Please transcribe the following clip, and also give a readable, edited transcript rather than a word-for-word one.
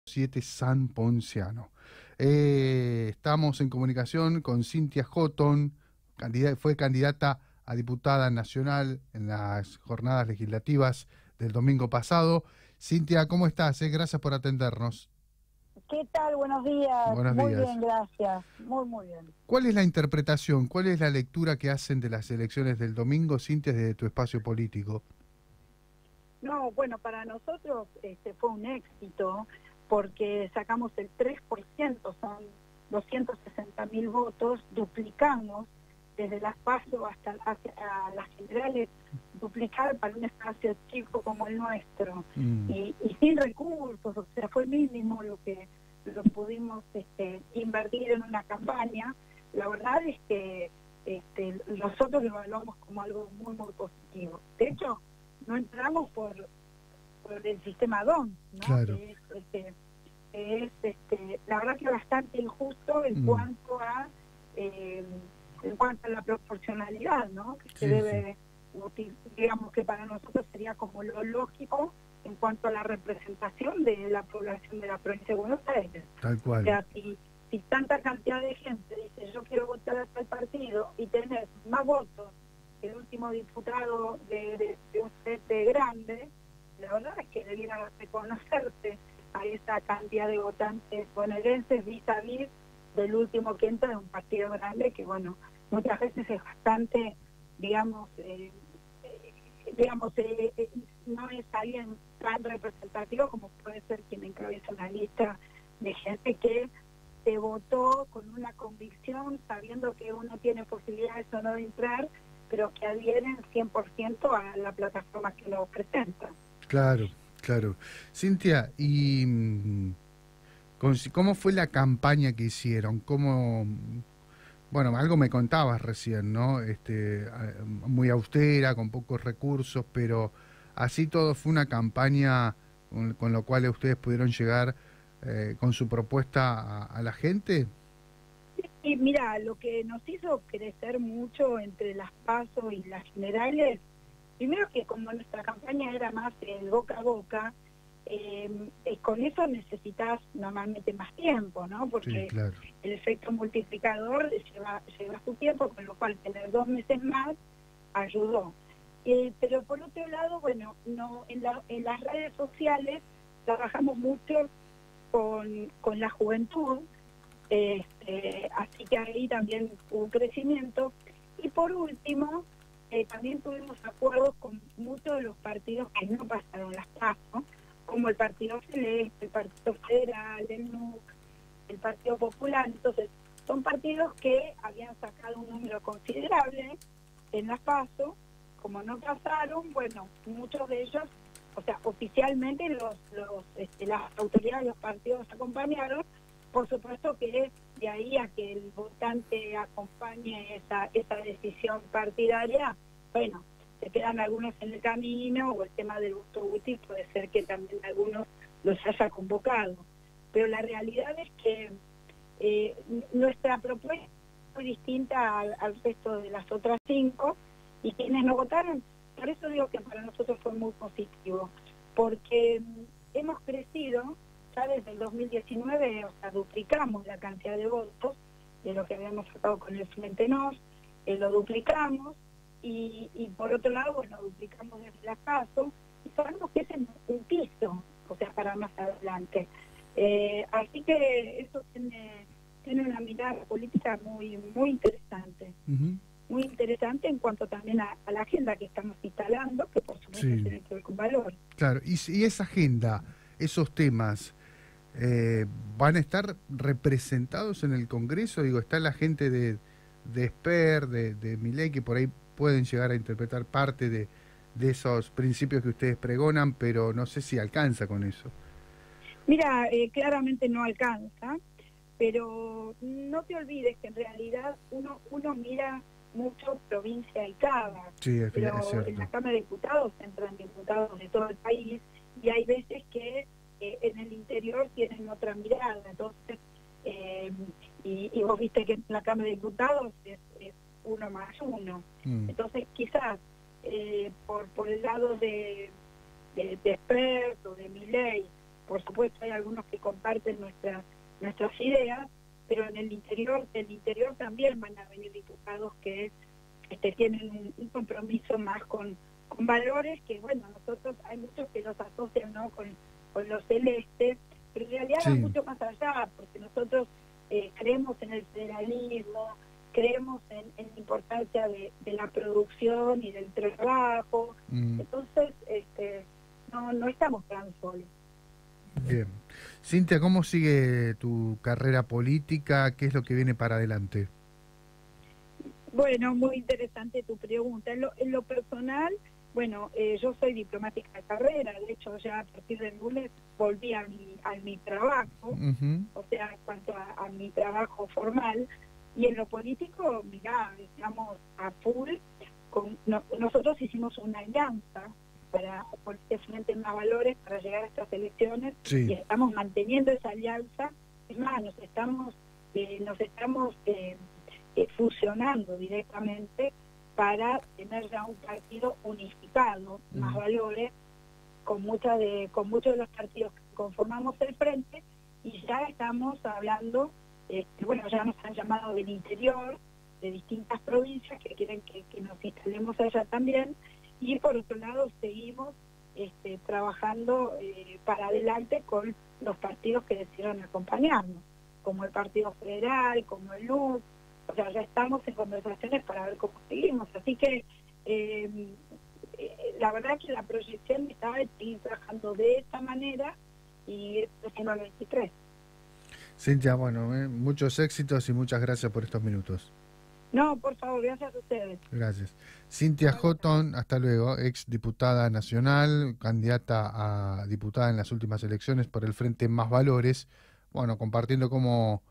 7 San Ponciano. Estamos en comunicación con Cynthia Houghton, fue candidata a diputada nacional en las jornadas legislativas del domingo pasado. Cynthia, ¿cómo estás? Gracias por atendernos. ¿Qué tal? Buenos días. Buenos Muy días. bien, gracias. Muy bien. ¿Cuál es la interpretación, cuál es la lectura que hacen de las elecciones del domingo, Cynthia, desde tu espacio político? No, bueno, para nosotros fue un éxito porque sacamos el 3%, son 260.000 votos, duplicamos desde las PASO hasta a las generales, duplicar para un espacio chico como el nuestro y sin recursos, o sea, fue mínimo lo pudimos invertir en una campaña. La verdad es que nosotros lo evaluamos como algo muy positivo. De hecho, no entramos por el sistema DON, ¿no? Claro. Que es la verdad que bastante injusto en cuanto a la proporcionalidad, ¿no? Que se debe, digamos que para nosotros sería como lo lógico en cuanto a la representación de la población de la provincia de Buenos Aires. Tal cual. O sea, si tanta cantidad de gente dice yo quiero votar a tal partido y tener más votos que el último diputado de un frente grande, la verdad es que debiera reconocerse a esa cantidad de votantes bonaerenses vis-a-vis del último que entra de un partido grande que, bueno, muchas veces es bastante, digamos, no es alguien tan representativo como puede ser quien encabeza una lista de gente que se votó con una convicción, sabiendo que uno tiene posibilidades o no de entrar, pero que adhieren 100% a la plataforma que lo presenta. Claro, claro. Cynthia, ¿y cómo fue la campaña que hicieron? Bueno, algo me contabas recién, ¿no? Muy austera, con pocos recursos, pero así todo fue una campaña con lo cual ustedes pudieron llegar con su propuesta a la gente. Y mira, lo que nos hizo crecer mucho entre las PASO y las generales, primero que como nuestra campaña era más el boca a boca, con eso necesitas normalmente más tiempo, ¿no? Porque Sí, claro. el efecto multiplicador lleva su tiempo, con lo cual tener 2 meses más ayudó. Pero por otro lado, bueno, no en las redes sociales trabajamos mucho con la juventud, así que ahí también hubo un crecimiento. Y por último, también tuvimos acuerdos con muchos de los partidos que no pasaron las PASO, como el Partido Celeste, el Partido Federal, el NUC, el Partido Popular. Entonces, son partidos que habían sacado un número considerable en las PASO. Como no pasaron, bueno, muchos de ellos, o sea, oficialmente las autoridades de los partidos acompañaron. Por supuesto que de ahí a que el votante acompañe esa decisión partidaria, bueno, se quedan algunos en el camino, o el tema del voto útil puede ser que también algunos los haya convocado. Pero la realidad es que nuestra propuesta es muy distinta al resto de las otras 5, y quienes no votaron, por eso digo que para nosotros fue muy positivo, porque hemos crecido. Ya desde el 2019, o sea, duplicamos la cantidad de votos de lo que habíamos sacado con el Frente NOS, lo duplicamos, y por otro lado, bueno, duplicamos desde la PASO, y sabemos que ese es un piso, o sea, para más adelante. Así que eso tiene una mirada política muy interesante. Muy interesante en cuanto también a la agenda que estamos instalando, que por supuesto tiene que ver con valor. Claro, y esa agenda, esos temas, ¿van a estar representados en el Congreso? Digo, está la gente de Esper, de Milei, que por ahí pueden llegar a interpretar parte de esos principios que ustedes pregonan, pero no sé si alcanza con eso. Mira, claramente no alcanza, pero no te olvides que en realidad uno mira mucho provincia y cada, Sí, pero es cierto. en la Cámara de Diputados entran diputados de todo el país, y hay veces que en el interior tienen otra mirada. Entonces, y vos viste que en la Cámara de Diputados es 1+1. Entonces, quizás por el lado de expertos, de Milei, por supuesto hay algunos que comparten nuestras ideas, pero en el interior también van a venir diputados que tienen un compromiso más con valores que, bueno, nosotros hay muchos que los asocian, ¿no?, con los celestes, pero en realidad va Sí. mucho más allá, porque nosotros creemos en el federalismo, creemos en la importancia de la producción y del trabajo, entonces no estamos tan solos. Bien. Cintia, ¿cómo sigue tu carrera política? ¿Qué es lo que viene para adelante? Bueno, muy interesante tu pregunta. En lo personal, bueno, yo soy diplomática de carrera, de hecho ya a partir del lunes volví a mi trabajo, o sea, en cuanto a mi trabajo formal, y en lo político, mirá, estamos a full. Nosotros hicimos una alianza con este Frente Más Valores para llegar a estas elecciones, Sí. y estamos manteniendo esa alianza. Es más, nos estamos fusionando directamente para tener ya un partido unificado, Más Valores, con muchos de los partidos que conformamos el frente, y ya estamos hablando, bueno, ya nos han llamado del interior, de distintas provincias que quieren que nos instalemos allá también, y por otro lado seguimos trabajando para adelante con los partidos que decidieron acompañarnos, como el Partido Federal, como el LUC. O sea, ya estamos en conversaciones para ver cómo seguimos. Así que la verdad que la proyección estaba de seguir trabajando de esta manera y ir haciendo el 23. Cintia, bueno, muchos éxitos y muchas gracias por estos minutos. No, por favor, gracias a ustedes. Gracias. Cintia Houghton, hasta luego, ex diputada nacional, candidata a diputada en las últimas elecciones por el Frente Más Valores, bueno, compartiendo cómo